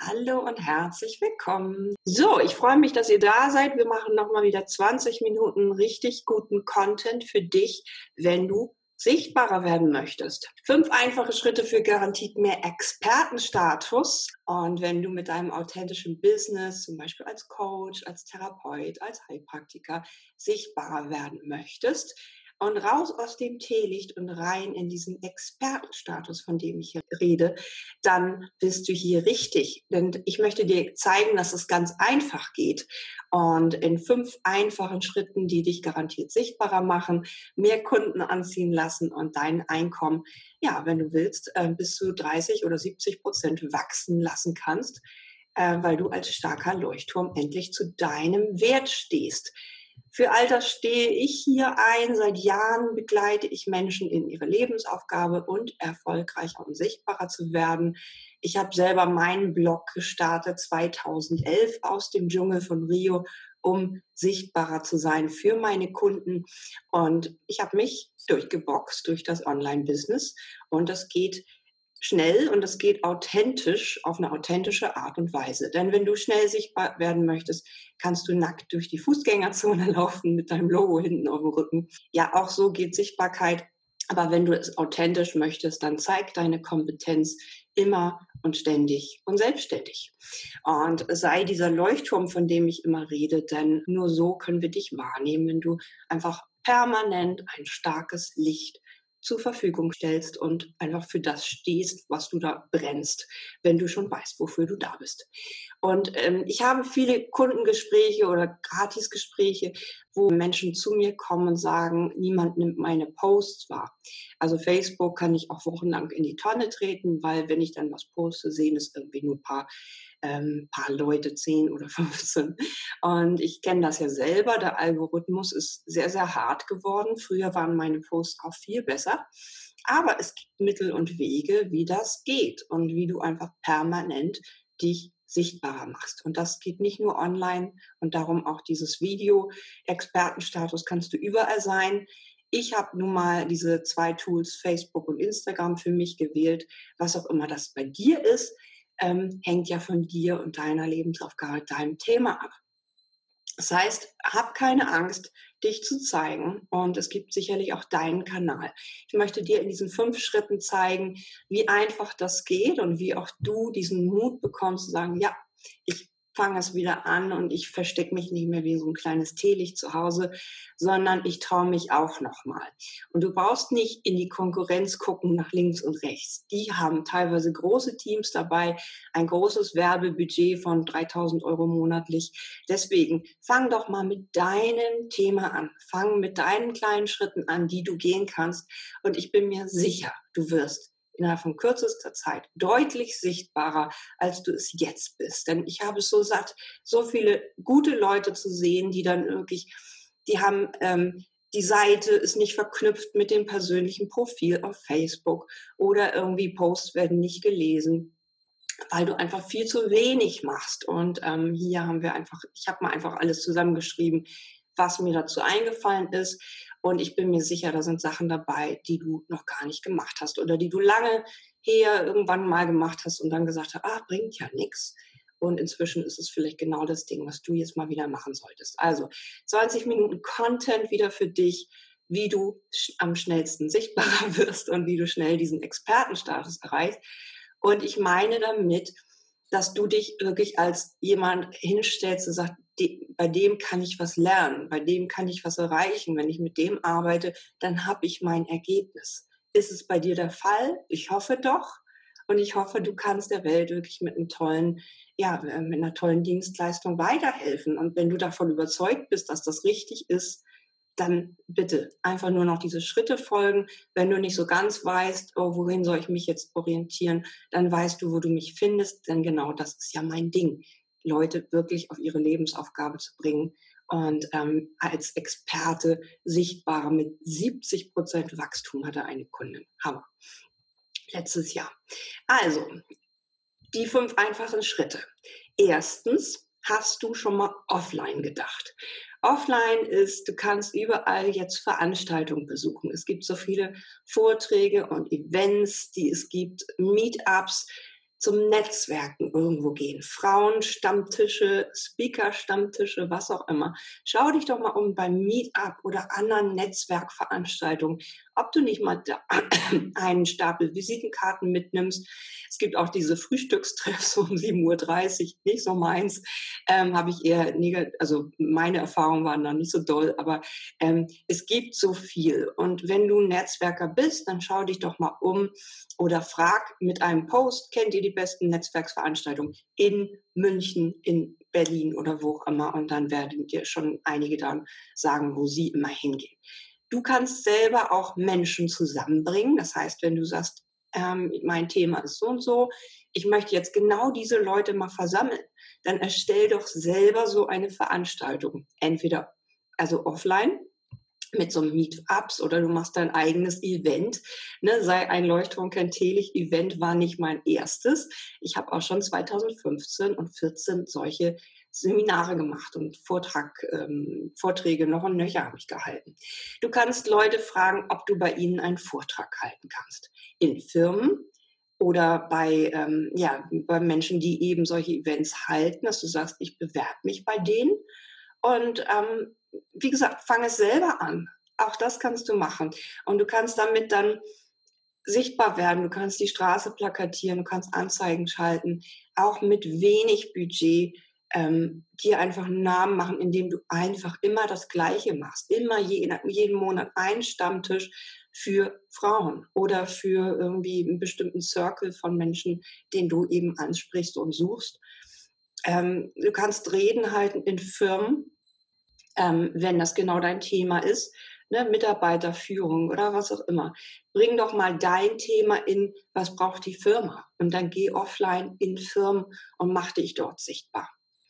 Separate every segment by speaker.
Speaker 1: Hallo und herzlich willkommen. So, ich freue mich, dass ihr da seid. Wir machen nochmal wieder 20 Minuten richtig guten Content für dich, wenn du sichtbarer werden möchtest. 5 einfache Schritte für garantiert mehr Expertenstatus. Und wenn du mit deinem authentischen Business, zum Beispiel als Coach, als Therapeut, als Heilpraktiker, sichtbarer werden möchtest, und raus aus dem Teelicht und rein in diesen Expertenstatus, von dem ich hier rede, dann bist du hier richtig. Denn ich möchte dir zeigen, dass es ganz einfach geht. Und in 5 einfachen Schritten, die dich garantiert sichtbarer machen, mehr Kunden anziehen lassen und dein Einkommen, ja, wenn du willst, bis zu 30 oder 70% wachsen lassen kannst, weil du als starker Leuchtturm endlich zu deinem Wert stehst. Für all das stehe ich hier ein. Seit Jahren begleite ich Menschen in ihre Lebensaufgabe und erfolgreicher und sichtbarer zu werden. Ich habe selber meinen Blog gestartet 2011 aus dem Dschungel von Rio, um sichtbarer zu sein für meine Kunden. Und ich habe mich durchgeboxt durch das Online-Business. Und das geht schnell und es geht authentisch, auf eine authentische Art und Weise. Denn wenn du schnell sichtbar werden möchtest, kannst du nackt durch die Fußgängerzone laufen mit deinem Logo hinten auf dem Rücken. Ja, auch so geht Sichtbarkeit. Aber wenn du es authentisch möchtest, dann zeig deine Kompetenz immer und ständig und selbstständig. Und sei dieser Leuchtturm, von dem ich immer rede, denn nur so können wir dich wahrnehmen, wenn du einfach permanent ein starkes Licht zur Verfügung stellst und einfach für das stehst, was du da brennst, wenn du schon weißt, wofür du da bist. Und ich habe viele Kundengespräche oder Gratisgespräche, wo Menschen zu mir kommen und sagen, niemand nimmt meine Posts wahr. Also Facebook kann ich auch wochenlang in die Tonne treten, weil wenn ich dann was poste, sehen es irgendwie nur paar Leute, 10 oder 15. Und ich kenne das ja selber. Der Algorithmus ist sehr, sehr hart geworden. Früher waren meine Posts auch viel besser. Aber es gibt Mittel und Wege, wie das geht und wie du einfach permanent dich sichtbarer machst. Und das geht nicht nur online und darum auch dieses Video. Expertenstatus kannst du überall sein. Ich habe nun mal diese 2 Tools, Facebook und Instagram, für mich gewählt. Was auch immer das bei dir ist, hängt ja von dir und deiner Lebensaufgabe, deinem Thema ab. Das heißt, hab keine Angst, dich zu zeigen, und es gibt sicherlich auch deinen Kanal. Ich möchte dir in diesen 5 Schritten zeigen, wie einfach das geht und wie auch du diesen Mut bekommst zu sagen, ja, ich fange es wieder an und ich verstecke mich nicht mehr wie so ein kleines Teelicht zu Hause, sondern ich traue mich auch nochmal. Und du brauchst nicht in die Konkurrenz gucken nach links und rechts. Die haben teilweise große Teams dabei, ein großes Werbebudget von 3.000 € monatlich. Deswegen fang doch mal mit deinem Thema an. Fang mit deinen kleinen Schritten an, die du gehen kannst. Und ich bin mir sicher, du wirst innerhalb von kürzester Zeit deutlich sichtbarer, als du es jetzt bist. Denn ich habe es so satt, so viele gute Leute zu sehen, die dann wirklich, die haben, die Seite ist nicht verknüpft mit dem persönlichen Profil auf Facebook oder irgendwie Posts werden nicht gelesen, weil du einfach viel zu wenig machst. Und hier haben wir einfach, ich habe mal einfach alles zusammengeschrieben, was mir dazu eingefallen ist. Und ich bin mir sicher, da sind Sachen dabei, die du noch gar nicht gemacht hast oder die du lange her irgendwann mal gemacht hast und dann gesagt hast, bringt ja nichts. Und inzwischen ist es vielleicht genau das Ding, was du jetzt mal wieder machen solltest. Also 20 Minuten Content wieder für dich, wie du am schnellsten sichtbarer wirst und wie du schnell diesen Expertenstatus erreichst. Und ich meine damit, dass du dich wirklich als jemand hinstellst und sagst, bei dem kann ich was lernen, bei dem kann ich was erreichen. Wenn ich mit dem arbeite, dann habe ich mein Ergebnis. Ist es bei dir der Fall? Ich hoffe doch. Und ich hoffe, du kannst der Welt wirklich mit einem tollen, mit einer tollen Dienstleistung weiterhelfen. Und wenn du davon überzeugt bist, dass das richtig ist, dann bitte einfach nur noch diese Schritte folgen. Wenn du nicht so ganz weißt, wohin soll ich mich jetzt orientieren, dann weißt du, wo du mich findest, denn genau das ist ja mein Ding, Leute wirklich auf ihre Lebensaufgabe zu bringen und als Experte sichtbar mit 70% Wachstum hatte eine Kundin. Hammer. Letztes Jahr. Also, die 5 einfachen Schritte. Erstens, hast du schon mal offline gedacht? Offline ist, du kannst überall jetzt Veranstaltungen besuchen. Es gibt so viele Vorträge und Events, die es gibt, Meetups. zum Netzwerken irgendwo gehen. Frauenstammtische, Speaker-Stammtische, was auch immer. Schau dich doch mal um beim Meetup oder anderen Netzwerkveranstaltungen, ob du nicht mal da einen Stapel Visitenkarten mitnimmst. Es gibt auch diese Frühstückstreffs um 7:30 Uhr, nicht so meins. Habe ich eher also meine Erfahrungen waren da nicht so doll, aber es gibt so viel. Und wenn du ein Netzwerker bist, dann schau dich doch mal um oder frag mit einem Post, kennt ihr die besten Netzwerksveranstaltungen in München, in Berlin oder wo auch immer? Und dann werden dir schon einige dann sagen, wo sie immer hingehen. Du kannst selber auch Menschen zusammenbringen. Das heißt, wenn du sagst, mein Thema ist so und so, ich möchte jetzt genau diese Leute mal versammeln, dann erstell doch selber so eine Veranstaltung. Entweder also offline mit so Meetups oder du machst dein eigenes Event. Ne? Sei ein Leuchtturm kennt Teelicht. Event war nicht mein erstes. Ich habe auch schon 2015 und 14 solche Seminare gemacht und Vorträge noch und nöcher habe ich gehalten. Du kannst Leute fragen, ob du bei ihnen einen Vortrag halten kannst. In Firmen oder bei Menschen, die eben solche Events halten, dass du sagst, ich bewerbe mich bei denen. Und wie gesagt, fang es selber an. Auch das kannst du machen. Und du kannst damit dann sichtbar werden. Du kannst die Straße plakatieren, du kannst Anzeigen schalten, auch mit wenig Budget dir einfach einen Namen machen, indem du einfach immer das Gleiche machst. Immer jeden Monat einen Stammtisch für Frauen oder für irgendwie einen bestimmten Circle von Menschen, den du eben ansprichst und suchst. Du kannst Reden halten in Firmen, wenn das genau dein Thema ist, ne, Mitarbeiterführung oder was auch immer. Bring doch mal dein Thema in, was braucht die Firma? Und dann geh offline in Firmen und mach dich dort sichtbar.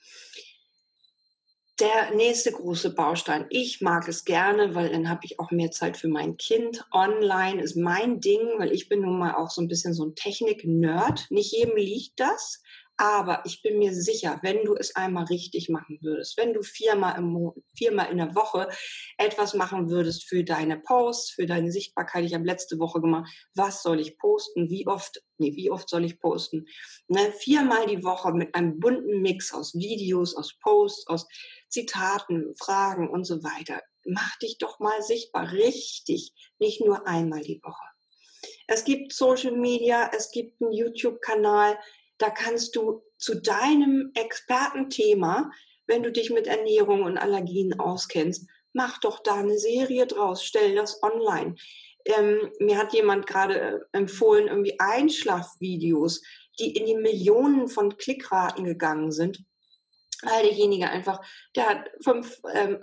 Speaker 1: Der nächste große Baustein, ich mag es gerne, weil dann habe ich auch mehr Zeit für mein Kind. Online ist mein Ding, weil ich bin nun mal auch so ein bisschen so ein Technik-Nerd. Nicht jedem liegt das, aber ich bin mir sicher, wenn du es einmal richtig machen würdest, wenn du viermal in der Woche etwas machen würdest für deine Posts, für deine Sichtbarkeit. Ich habe letzte Woche gemacht, was soll ich posten, wie oft soll ich posten. Ne, viermal die Woche mit einem bunten Mix aus Videos, aus Posts, aus Zitaten, Fragen und so weiter. Mach dich doch mal sichtbar, richtig, nicht nur einmal die Woche. Es gibt Social Media, es gibt einen YouTube-Kanal, da kannst du zu deinem Expertenthema, wenn du dich mit Ernährung und Allergien auskennst, mach doch da eine Serie draus, stell das online. Mir hat jemand gerade empfohlen, irgendwie Einschlafvideos, die in die Millionen von Klickraten gegangen sind, weil derjenige einfach, der hat 5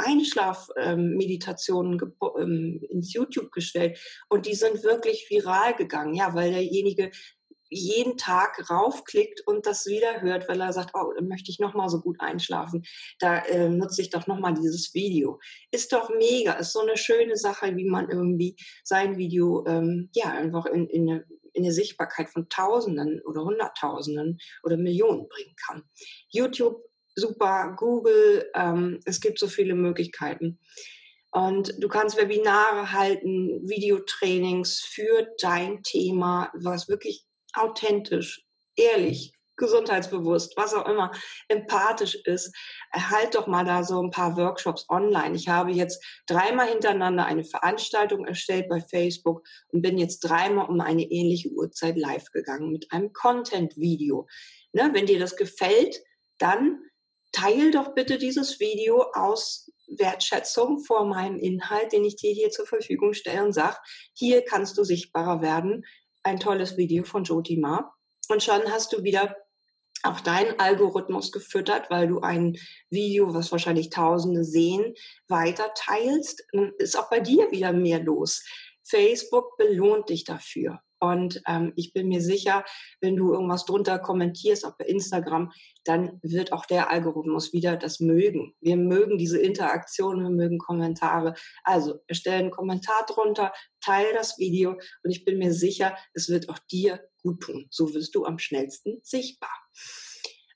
Speaker 1: Einschlafmeditationen ins YouTube gestellt und die sind wirklich viral gegangen, ja, weil derjenige jeden Tag raufklickt und das wieder hört, weil er sagt, oh, dann möchte ich noch mal so gut einschlafen. Da nutze ich doch noch mal dieses Video. Ist doch mega, ist so eine schöne Sache, wie man irgendwie sein Video einfach in eine Sichtbarkeit von Tausenden oder Hunderttausenden oder Millionen bringen kann. YouTube super, Google, es gibt so viele Möglichkeiten. Und du kannst Webinare halten, Videotrainings für dein Thema, was wirklich authentisch, ehrlich, gesundheitsbewusst, was auch immer, empathisch ist. Halt doch mal da so ein paar Workshops online. Ich habe jetzt 3-mal hintereinander eine Veranstaltung erstellt bei Facebook und bin jetzt 3-mal um eine ähnliche Uhrzeit live gegangen mit einem Content-Video. Ne, wenn dir das gefällt, dann teil doch bitte dieses Video aus Wertschätzung vor meinem Inhalt, den ich dir hier zur Verfügung stelle und sag, hier kannst du sichtbarer werden. Ein tolles Video von Jyoti Ma. Und schon hast du wieder auch deinen Algorithmus gefüttert, weil du ein Video, was wahrscheinlich Tausende sehen, weiter teilst. Dann ist auch bei dir wieder mehr los. Facebook belohnt dich dafür. Und ich bin mir sicher, wenn du irgendwas drunter kommentierst, auch bei Instagram, dann wird auch der Algorithmus wieder das mögen. Wir mögen diese Interaktion, wir mögen Kommentare. Also erstell einen Kommentar drunter, teile das Video und ich bin mir sicher, es wird auch dir gut tun. So wirst du am schnellsten sichtbar.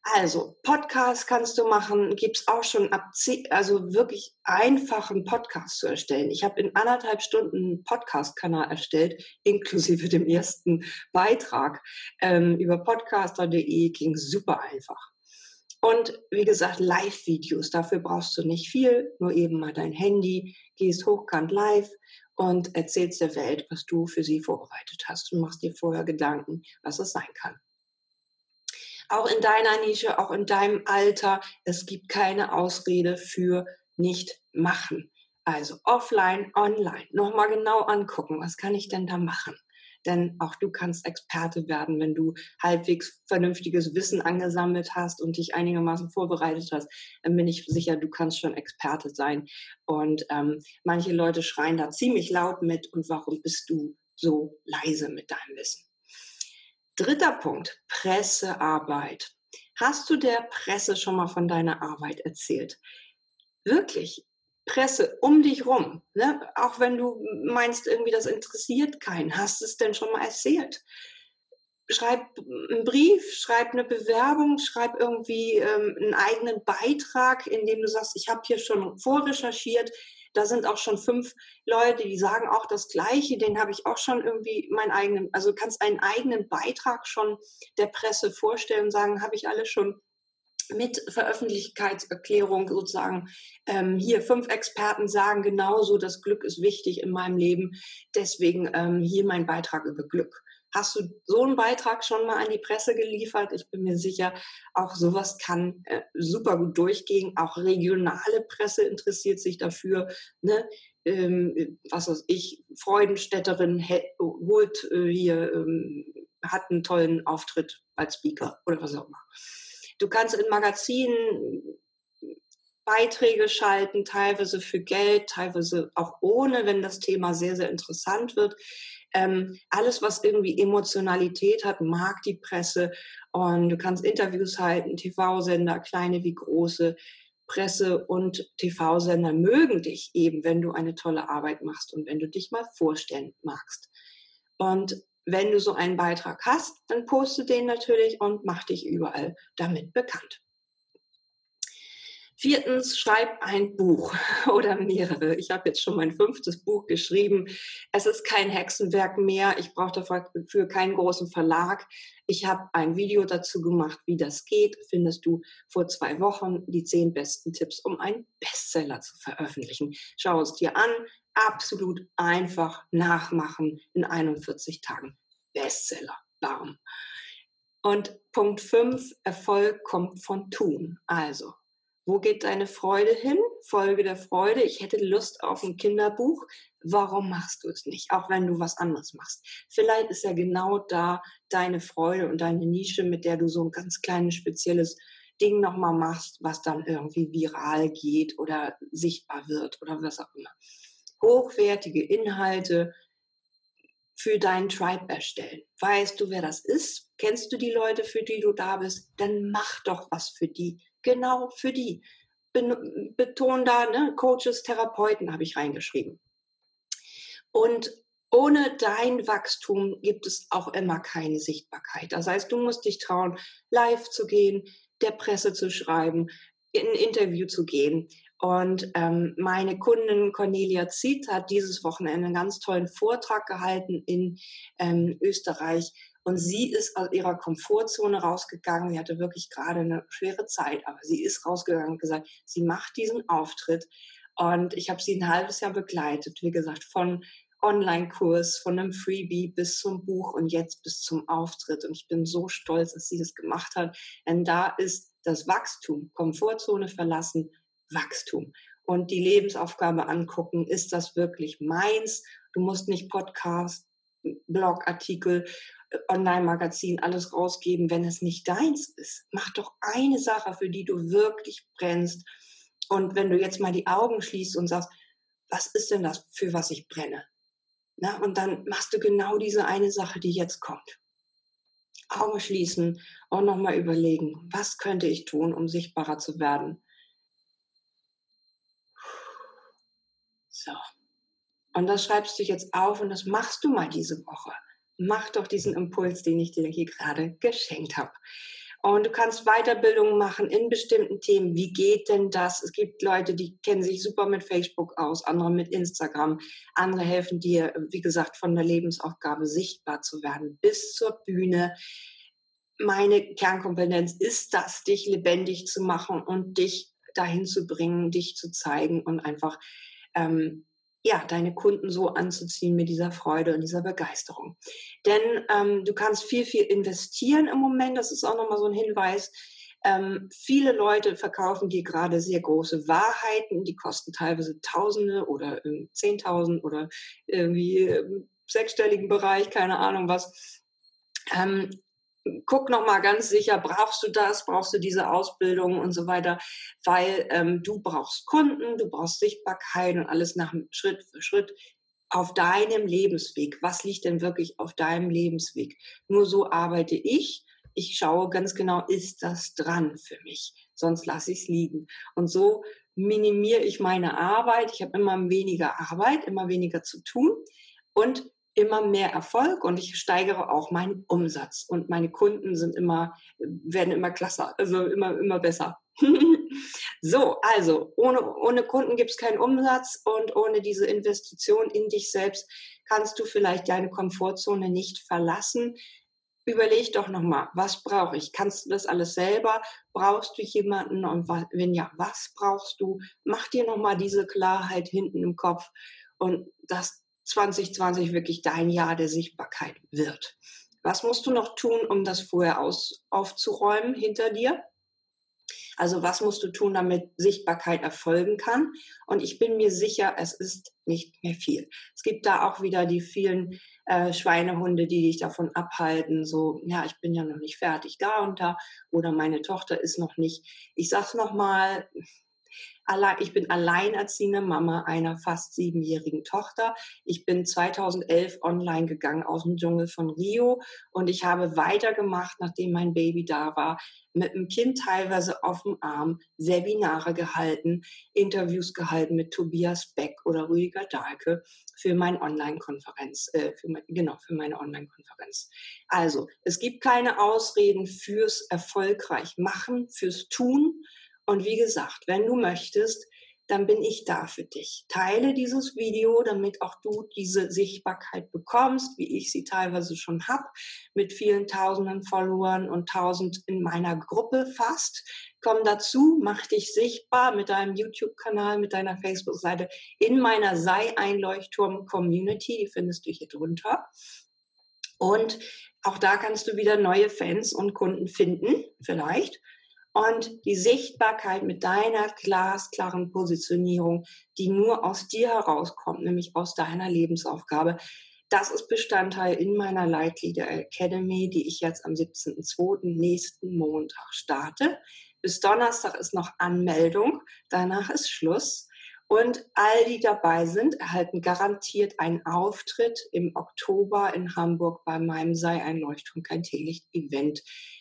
Speaker 1: Also, Podcast kannst du machen, gibt's auch schon also wirklich einfach 'n Podcast zu erstellen. Ich habe in 1,5 Stunden 'n Podcast-Kanal erstellt, inklusive dem ersten Beitrag, über podcaster.de, ging super einfach. Und wie gesagt, Live-Videos, dafür brauchst du nicht viel, nur eben mal dein Handy, gehst hochkant live und erzählst der Welt, was du für sie vorbereitet hast und machst dir vorher Gedanken, was es sein kann. Auch in deiner Nische, auch in deinem Alter, es gibt keine Ausrede für nicht machen. Also offline, online, noch mal genau angucken, was kann ich denn da machen? Denn auch du kannst Experte werden, wenn du halbwegs vernünftiges Wissen angesammelt hast und dich einigermaßen vorbereitet hast, dann bin ich sicher, du kannst schon Experte sein. Und manche Leute schreien da ziemlich laut mit. Und warum bist du so leise mit deinem Wissen? Dritter Punkt, Pressearbeit. Hast du der Presse schon mal von deiner Arbeit erzählt? Wirklich, Presse um dich rum, ne? Auch wenn du meinst, irgendwie das interessiert keinen. Hast du es denn schon mal erzählt? Schreib einen Brief, schreib eine Bewerbung, schreib irgendwie, 'n eigenen Beitrag, in dem du sagst: „Ich habe hier schon vorrecherchiert. Da sind auch schon 5 Leute, die sagen auch das Gleiche. Den habe ich auch schon irgendwie meinen eigenen“, also, du kannst einen eigenen Beitrag schon der Presse vorstellen und sagen: „Habe ich alles schon mit Veröffentlichkeitserklärung sozusagen, hier 5 Experten sagen genauso, das Glück ist wichtig in meinem Leben. Deswegen hier mein Beitrag über Glück. Hast du so einen Beitrag schon mal an die Presse geliefert? Ich bin mir sicher, auch sowas kann super gut durchgehen. Auch regionale Presse interessiert sich dafür. Ne? Was weiß ich, Freudenstädterin holt hier, hat einen tollen Auftritt als Speaker oder was auch immer. Du kannst in Magazinen Beiträge schalten, teilweise für Geld, teilweise auch ohne, wenn das Thema sehr, sehr interessant wird. Alles, was irgendwie Emotionalität hat, mag die Presse. Und du kannst Interviews halten, TV-Sender, kleine wie große. Presse und TV-Sender mögen dich eben, wenn du eine tolle Arbeit machst und wenn du dich mal vorstellen magst. Und wenn du so einen Beitrag hast, dann poste den natürlich und mach dich überall damit bekannt. Viertens, schreib ein Buch oder mehrere. Ich habe jetzt schon mein 5. Buch geschrieben. Es ist kein Hexenwerk mehr. Ich brauche dafür keinen großen Verlag. Ich habe ein Video dazu gemacht, wie das geht. Findest du vor 2 Wochen die 10 besten Tipps, um einen Bestseller zu veröffentlichen. Schau es dir an. Absolut einfach nachmachen in 41 Tagen. Bestseller. Bam. Und Punkt 5, Erfolg kommt von Tun. Also, wo geht deine Freude hin? Folge der Freude. Ich hätte Lust auf ein Kinderbuch. Warum machst du es nicht? Auch wenn du was anderes machst. Vielleicht ist ja genau da deine Freude und deine Nische, mit der du so ein ganz kleines, spezielles Ding nochmal machst, was dann irgendwie viral geht oder sichtbar wird oder was auch immer. Hochwertige Inhalte für deinen Tribe erstellen. Weißt du, wer das ist? Kennst du die Leute, für die du da bist? Dann mach doch was für die. Genau für die. Beton da, ne? Coaches, Therapeuten habe ich reingeschrieben. Und ohne dein Wachstum gibt es auch immer keine Sichtbarkeit. Das heißt, du musst dich trauen, live zu gehen, der Presse zu schreiben, in ein Interview zu gehen. Und meine Kundin Cornelia Ziet hat dieses Wochenende einen ganz tollen Vortrag gehalten in Österreich. Und sie ist aus ihrer Komfortzone rausgegangen. Sie hatte wirklich gerade eine schwere Zeit, aber sie ist rausgegangen und gesagt, sie macht diesen Auftritt. Und ich habe sie ein halbes Jahr begleitet, wie gesagt, von Online-Kurs, von einem Freebie bis zum Buch und jetzt bis zum Auftritt. Und ich bin so stolz, dass sie das gemacht hat. Denn da ist das Wachstum, Komfortzone verlassen, Wachstum. Und die Lebensaufgabe angucken, ist das wirklich meins? Du musst nicht Podcast, Blogartikel, Online-Magazin, alles rausgeben, wenn es nicht deins ist. Mach doch eine Sache, für die du wirklich brennst. Und wenn du jetzt mal die Augen schließt und sagst, was ist denn das, für was ich brenne? Na, und dann machst du genau diese eine Sache, die jetzt kommt. Augen schließen und nochmal überlegen, was könnte ich tun, um sichtbarer zu werden? So. Und das schreibst du jetzt auf und das machst du mal diese Woche. Mach doch diesen Impuls, den ich dir hier gerade geschenkt habe. Und du kannst Weiterbildungen machen in bestimmten Themen. Wie geht denn das? Es gibt Leute, die kennen sich super mit Facebook aus, andere mit Instagram. Andere helfen dir, wie gesagt, von der Lebensaufgabe sichtbar zu werden bis zur Bühne. Meine Kernkompetenz ist das, dich lebendig zu machen und dich dahin zu bringen, dich zu zeigen und einfach deine Kunden so anzuziehen mit dieser Freude und dieser Begeisterung. Denn du kannst viel, viel investieren im Moment. Das ist auch nochmal so ein Hinweis. Viele Leute verkaufen dir gerade sehr große Wahrheiten, die kosten teilweise Tausende oder 10.000 oder irgendwie im sechsstelligen Bereich, keine Ahnung was. Guck noch mal ganz sicher, brauchst du das, brauchst du diese Ausbildung und so weiter, weil du brauchst Kunden, du brauchst Sichtbarkeit und alles nach Schritt für Schritt auf deinem Lebensweg. Was liegt denn wirklich auf deinem Lebensweg? Nur so arbeite ich. Ich schaue ganz genau, ist das dran für mich? Sonst lasse ich es liegen. Und so minimiere ich meine Arbeit. Ich habe immer weniger Arbeit, immer weniger zu tun und immer mehr Erfolg, und ich steigere auch meinen Umsatz, und meine Kunden werden immer klasser, also immer besser. So, also ohne Kunden gibt es keinen Umsatz, und ohne diese Investition in dich selbst kannst du vielleicht deine Komfortzone nicht verlassen. Überleg doch nochmal, was brauche ich? Kannst du das alles selber? Brauchst du jemanden? Und wenn ja, was brauchst du? Mach dir nochmal diese Klarheit hinten im Kopf, und das 2020 wirklich dein Jahr der Sichtbarkeit wird. Was musst du noch tun, um das vorher aufzuräumen hinter dir? Also was musst du tun, damit Sichtbarkeit erfolgen kann? Und ich bin mir sicher, es ist nicht mehr viel. Es gibt da auch wieder die vielen Schweinehunde, die dich davon abhalten, so, ja, ich bin ja noch nicht fertig da und da, oder meine Tochter ist noch nicht. Ich sag's nochmal, ich bin alleinerziehende Mama einer fast 7-jährigen Tochter. Ich bin 2011 online gegangen aus dem Dschungel von Rio, und ich habe weitergemacht, nachdem mein Baby da war, mit dem Kind teilweise auf dem Arm, Webinare gehalten, Interviews gehalten mit Tobias Beck oder Rüdiger Dahlke für meine Online-Konferenz, für meine Online-Konferenz. Also, es gibt keine Ausreden fürs erfolgreich machen, fürs Tun. Und wie gesagt, wenn du möchtest, dann bin ich da für dich. Teile dieses Video, damit auch du diese Sichtbarkeit bekommst, wie ich sie teilweise schon habe, mit vielen tausenden Followern und 1000 in meiner Gruppe fast. Komm dazu, mach dich sichtbar mit deinem YouTube-Kanal, mit deiner Facebook-Seite in meiner Sei ein Leuchtturm-Community, die findest du hier drunter. Und auch da kannst du wieder neue Fans und Kunden finden, vielleicht. Und die Sichtbarkeit mit deiner glasklaren Positionierung, die nur aus dir herauskommt, nämlich aus deiner Lebensaufgabe, das ist Bestandteil in meiner Light Leader Academy, die ich jetzt am 17.02. nächsten Montag starte. Bis Donnerstag ist noch Anmeldung, danach ist Schluss. Und all die dabei sind, erhalten garantiert einen Auftritt im Oktober in Hamburg bei meinem Sei ein Leuchtturm, kein Teelicht-Event.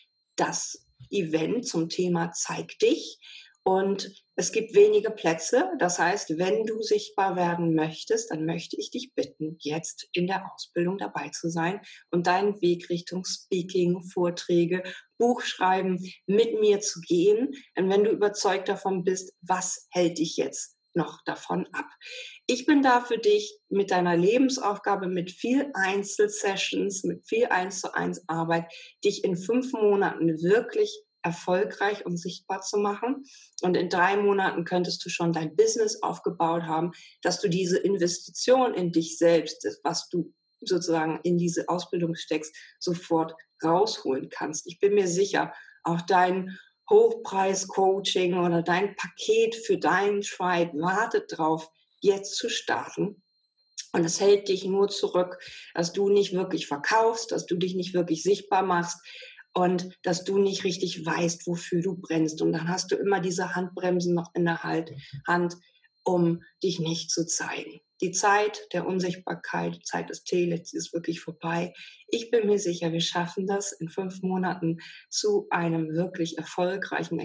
Speaker 1: Das Event zum Thema Zeig dich, und es gibt wenige Plätze. Das heißt, wenn du sichtbar werden möchtest, dann möchte ich dich bitten, jetzt in der Ausbildung dabei zu sein und deinen Weg Richtung Speaking, Vorträge, Buchschreiben mit mir zu gehen. Und wenn du überzeugt davon bist, was hält dich jetzt noch davon ab? Ich bin da für dich mit deiner Lebensaufgabe, mit viel Einzelsessions, mit viel 1:1 Arbeit, dich in 5 Monaten wirklich erfolgreich und sichtbar zu machen. Und in 3 Monaten könntest du schon dein Business aufgebaut haben, dass du diese Investition in dich selbst, was du sozusagen in diese Ausbildung steckst, sofort rausholen kannst. Ich bin mir sicher, auch dein Hochpreis-Coaching oder dein Paket für deinen Tribe wartet drauf, jetzt zu starten. Und es hält dich nur zurück, dass du nicht wirklich verkaufst, dass du dich nicht wirklich sichtbar machst und dass du nicht richtig weißt, wofür du brennst. Und dann hast du immer diese Handbremsen noch in der Hand, um dich nicht zu zeigen. Die Zeit der Unsichtbarkeit, die Zeit des Teelichts ist wirklich vorbei. Ich bin mir sicher, wir schaffen das in 5 Monaten zu einem wirklich erfolgreichen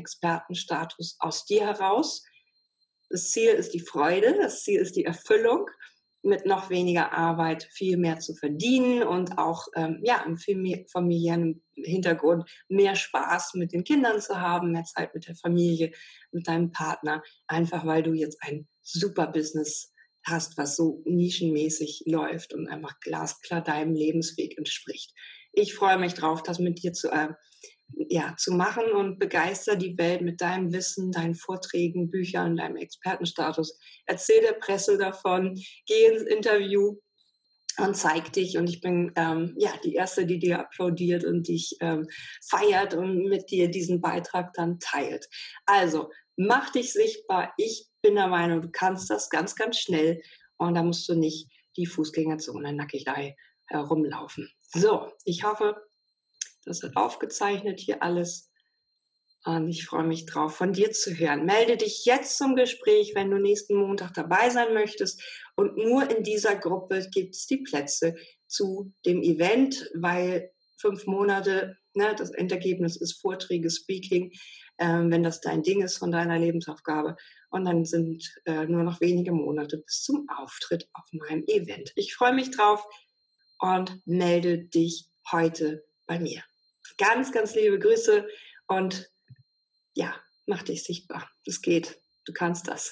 Speaker 1: Expertenstatus aus dir heraus. Das Ziel ist die Freude, das Ziel ist die Erfüllung. mit noch weniger Arbeit viel mehr zu verdienen und auch im familiären Hintergrund mehr Spaß mit den Kindern zu haben, mehr Zeit mit der Familie, mit deinem Partner, einfach weil du jetzt ein super Business hast, was so nischenmäßig läuft und einfach glasklar deinem Lebensweg entspricht. Ich freue mich drauf, das mit dir zu machen und begeister die Welt mit deinem Wissen, deinen Vorträgen, Büchern, deinem Expertenstatus. Erzähl der Presse davon, geh ins Interview und zeig dich. Und ich bin die Erste, die dir applaudiert und dich feiert und mit dir diesen Beitrag dann teilt. Also, mach dich sichtbar. Ich bin der Meinung, du kannst das ganz, ganz schnell. Und da musst du nicht die Fußgängerzone nackig herumlaufen. So, ich hoffe, das wird aufgezeichnet hier alles. Und ich freue mich drauf, von dir zu hören. Melde dich jetzt zum Gespräch, wenn du nächsten Montag dabei sein möchtest. Und nur in dieser Gruppe gibt es die Plätze zu dem Event, weil 5 Monate, das Endergebnis ist Vorträge, Speaking, wenn das dein Ding ist von deiner Lebensaufgabe. Und dann sind nur noch wenige Monate bis zum Auftritt auf meinem Event. Ich freue mich drauf und melde dich heute bei mir. Ganz, ganz liebe Grüße und mach dich sichtbar. Das geht. Du kannst das.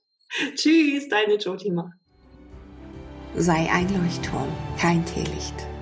Speaker 1: Tschüss, deine Jotima.
Speaker 2: Sei ein Leuchtturm, kein Teelicht.